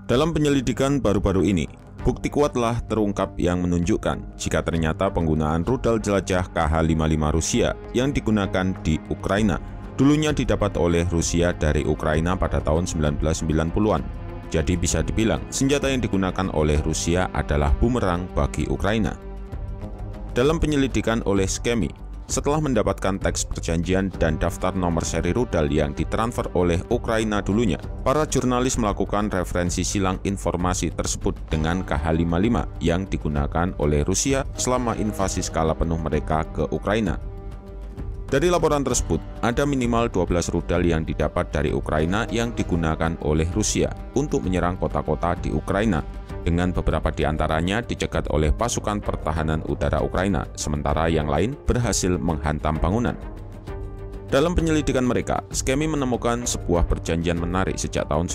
Dalam penyelidikan baru-baru ini, bukti kuatlah terungkap yang menunjukkan jika ternyata penggunaan rudal jelajah KH-55 Rusia yang digunakan di Ukraina dulunya didapat oleh Rusia dari Ukraina pada tahun 1990-an. Jadi bisa dibilang senjata yang digunakan oleh Rusia adalah bumerang bagi Ukraina. Dalam penyelidikan oleh Schemy, setelah mendapatkan teks perjanjian dan daftar nomor seri rudal yang ditransfer oleh Ukraina dulunya, para jurnalis melakukan referensi silang informasi tersebut dengan KH-55 yang digunakan oleh Rusia selama invasi skala penuh mereka ke Ukraina. Dari laporan tersebut, ada minimal 12 rudal yang didapat dari Ukraina yang digunakan oleh Rusia untuk menyerang kota-kota di Ukraina, dengan beberapa di antaranya dicegat oleh pasukan pertahanan udara Ukraina, sementara yang lain berhasil menghantam bangunan. Dalam penyelidikan mereka, Schemy menemukan sebuah perjanjian menarik sejak tahun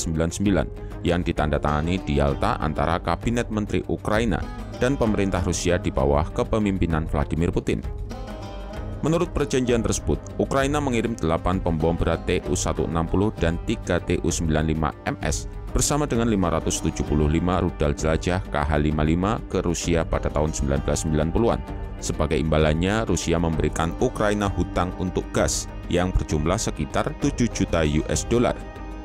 1999 yang ditandatangani di Yalta antara Kabinet Menteri Ukraina dan pemerintah Rusia di bawah kepemimpinan Vladimir Putin. Menurut perjanjian tersebut, Ukraina mengirim 8 pembom berat Tu-160 dan 3 Tu-95MS bersama dengan 575 rudal jelajah KH-55 ke Rusia pada tahun 1990-an. Sebagai imbalannya, Rusia memberikan Ukraina hutang untuk gas yang berjumlah sekitar 7 juta US dollar.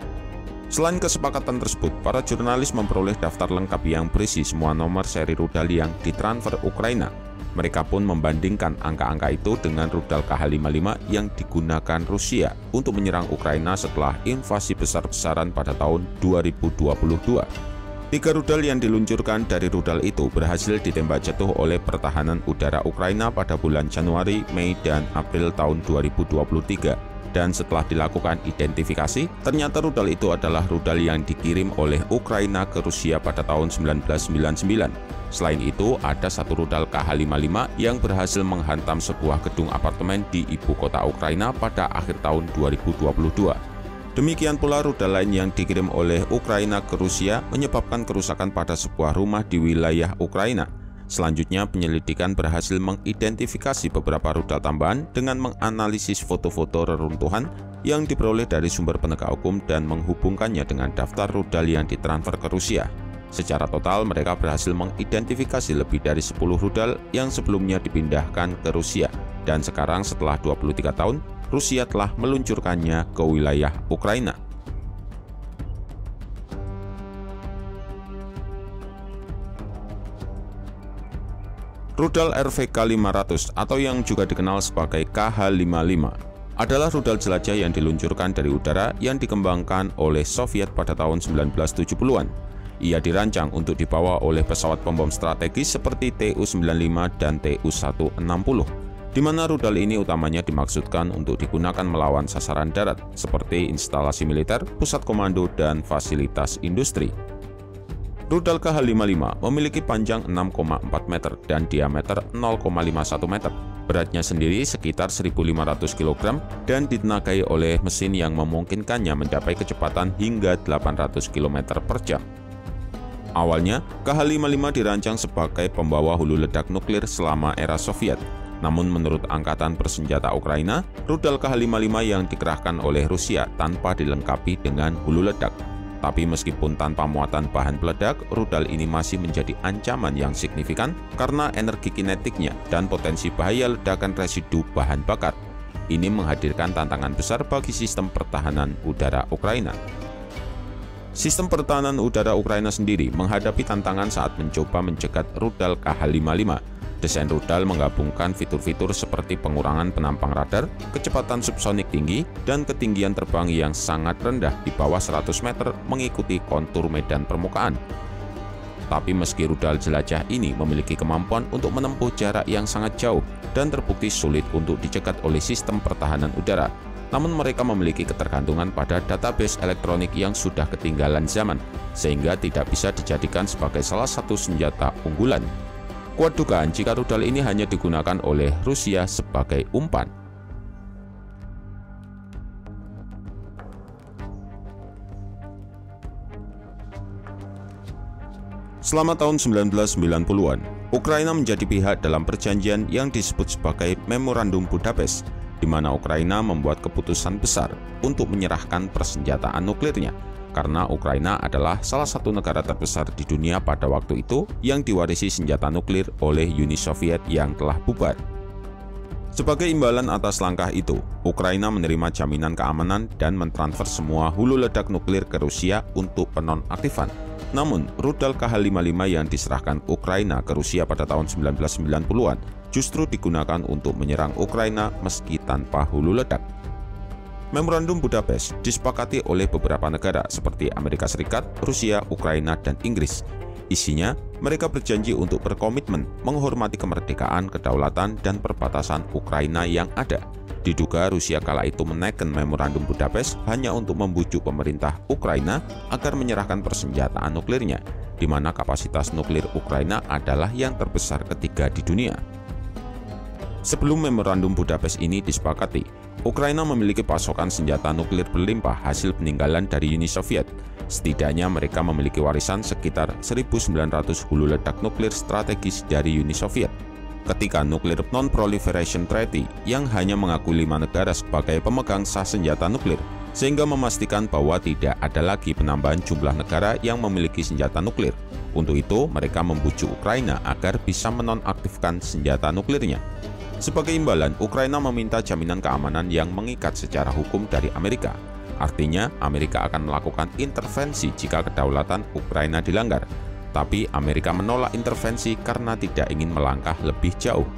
Selain kesepakatan tersebut, para jurnalis memperoleh daftar lengkap yang berisi semua nomor seri rudal yang ditransfer Ukraina. Mereka pun membandingkan angka-angka itu dengan rudal KH-55 yang digunakan Rusia untuk menyerang Ukraina setelah invasi besar-besaran pada tahun 2022. 3 rudal yang diluncurkan dari rudal itu berhasil ditembak jatuh oleh pertahanan udara Ukraina pada bulan Januari, Mei, dan April tahun 2023. Dan setelah dilakukan identifikasi, ternyata rudal itu adalah rudal yang dikirim oleh Ukraina ke Rusia pada tahun 1999. Selain itu, ada satu rudal KH-55 yang berhasil menghantam sebuah gedung apartemen di ibu kota Ukraina pada akhir tahun 2022. Demikian pula rudal lain yang dikirim oleh Ukraina ke Rusia menyebabkan kerusakan pada sebuah rumah di wilayah Ukraina. Selanjutnya, penyelidikan berhasil mengidentifikasi beberapa rudal tambahan dengan menganalisis foto-foto reruntuhan yang diperoleh dari sumber penegak hukum dan menghubungkannya dengan daftar rudal yang ditransfer ke Rusia. Secara total, mereka berhasil mengidentifikasi lebih dari 10 rudal yang sebelumnya dipindahkan ke Rusia. Dan sekarang setelah 23 tahun, Rusia telah meluncurkannya ke wilayah Ukraina. Rudal RVK-500 atau yang juga dikenal sebagai KH-55 adalah rudal jelajah yang diluncurkan dari udara yang dikembangkan oleh Soviet pada tahun 1970-an. Ia dirancang untuk dibawa oleh pesawat pembom strategis seperti Tu-95 dan Tu-160, di mana rudal ini utamanya dimaksudkan untuk digunakan melawan sasaran darat seperti instalasi militer, pusat komando, dan fasilitas industri. Rudal KH-55 memiliki panjang 6,4 meter dan diameter 0,51 meter. Beratnya sendiri sekitar 1.500 kg dan ditenagai oleh mesin yang memungkinkannya mencapai kecepatan hingga 800 km per jam. Awalnya, KH-55 dirancang sebagai pembawa hulu ledak nuklir selama era Soviet. Namun menurut Angkatan Bersenjata Ukraina, rudal KH-55 yang dikerahkan oleh Rusia tanpa dilengkapi dengan hulu ledak. Tapi meskipun tanpa muatan bahan peledak, rudal ini masih menjadi ancaman yang signifikan karena energi kinetiknya dan potensi bahaya ledakan residu bahan bakar. Ini menghadirkan tantangan besar bagi sistem pertahanan udara Ukraina. Sistem pertahanan udara Ukraina sendiri menghadapi tantangan saat mencoba mencegat rudal KH-55. Desain rudal menggabungkan fitur-fitur seperti pengurangan penampang radar, kecepatan subsonik tinggi, dan ketinggian terbang yang sangat rendah di bawah 100 meter mengikuti kontur medan permukaan. Tapi meski rudal jelajah ini memiliki kemampuan untuk menempuh jarak yang sangat jauh dan terbukti sulit untuk dicegat oleh sistem pertahanan udara, namun mereka memiliki ketergantungan pada database elektronik yang sudah ketinggalan zaman, sehingga tidak bisa dijadikan sebagai salah satu senjata unggulan. Kuat dugaan jika rudal ini hanya digunakan oleh Rusia sebagai umpan. Selama tahun 1990-an, Ukraina menjadi pihak dalam perjanjian yang disebut sebagai Memorandum Budapest, di mana Ukraina membuat keputusan besar untuk menyerahkan persenjataan nuklirnya karena Ukraina adalah salah satu negara terbesar di dunia pada waktu itu yang diwarisi senjata nuklir oleh Uni Soviet yang telah bubar. Sebagai imbalan atas langkah itu, Ukraina menerima jaminan keamanan dan mentransfer semua hulu ledak nuklir ke Rusia untuk penonaktifan. Namun, rudal KH-55 yang diserahkan Ukraina ke Rusia pada tahun 1990-an justru digunakan untuk menyerang Ukraina meski tanpa hulu ledak. Memorandum Budapest disepakati oleh beberapa negara seperti Amerika Serikat, Rusia, Ukraina, dan Inggris. Isinya, mereka berjanji untuk berkomitmen menghormati kemerdekaan, kedaulatan, dan perbatasan Ukraina yang ada. Diduga Rusia kala itu menekan Memorandum Budapest hanya untuk membujuk pemerintah Ukraina agar menyerahkan persenjataan nuklirnya, di mana kapasitas nuklir Ukraina adalah yang terbesar ketiga di dunia. Sebelum Memorandum Budapest ini disepakati, Ukraina memiliki pasokan senjata nuklir berlimpah hasil peninggalan dari Uni Soviet. Setidaknya mereka memiliki warisan sekitar 1.900 hulu ledak nuklir strategis dari Uni Soviet. Ketika Nuclear Non-Proliferation Treaty yang hanya mengakui 5 negara sebagai pemegang sah senjata nuklir, sehingga memastikan bahwa tidak ada lagi penambahan jumlah negara yang memiliki senjata nuklir. Untuk itu, mereka membujuk Ukraina agar bisa menonaktifkan senjata nuklirnya. Sebagai imbalan, Ukraina meminta jaminan keamanan yang mengikat secara hukum dari Amerika. Artinya, Amerika akan melakukan intervensi jika kedaulatan Ukraina dilanggar. Tapi Amerika menolak intervensi karena tidak ingin melangkah lebih jauh.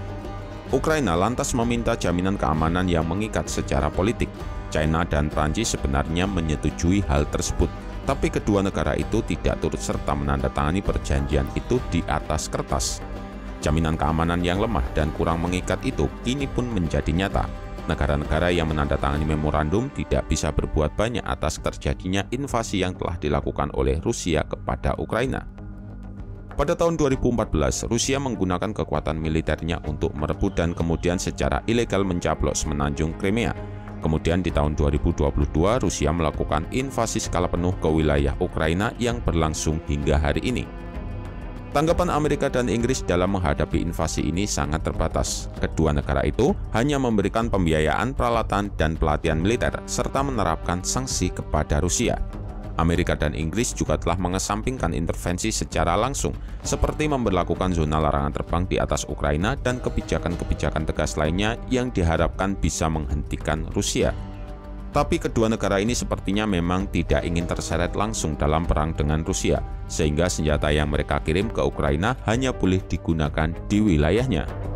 Ukraina lantas meminta jaminan keamanan yang mengikat secara politik. China dan Prancis sebenarnya menyetujui hal tersebut, tapi kedua negara itu tidak turut serta menandatangani perjanjian itu di atas kertas. Jaminan keamanan yang lemah dan kurang mengikat itu kini pun menjadi nyata. Negara-negara yang menandatangani memorandum tidak bisa berbuat banyak atas terjadinya invasi yang telah dilakukan oleh Rusia kepada Ukraina. Pada tahun 2014, Rusia menggunakan kekuatan militernya untuk merebut dan kemudian secara ilegal mencaplos semenanjung Crimea. Kemudian di tahun 2022, Rusia melakukan invasi skala penuh ke wilayah Ukraina yang berlangsung hingga hari ini. Tanggapan Amerika dan Inggris dalam menghadapi invasi ini sangat terbatas. Kedua negara itu hanya memberikan pembiayaan, peralatan, dan pelatihan militer, serta menerapkan sanksi kepada Rusia. Amerika dan Inggris juga telah mengesampingkan intervensi secara langsung, seperti memberlakukan zona larangan terbang di atas Ukraina dan kebijakan-kebijakan tegas lainnya yang diharapkan bisa menghentikan Rusia. Tapi kedua negara ini sepertinya memang tidak ingin terseret langsung dalam perang dengan Rusia, sehingga senjata yang mereka kirim ke Ukraina hanya boleh digunakan di wilayahnya.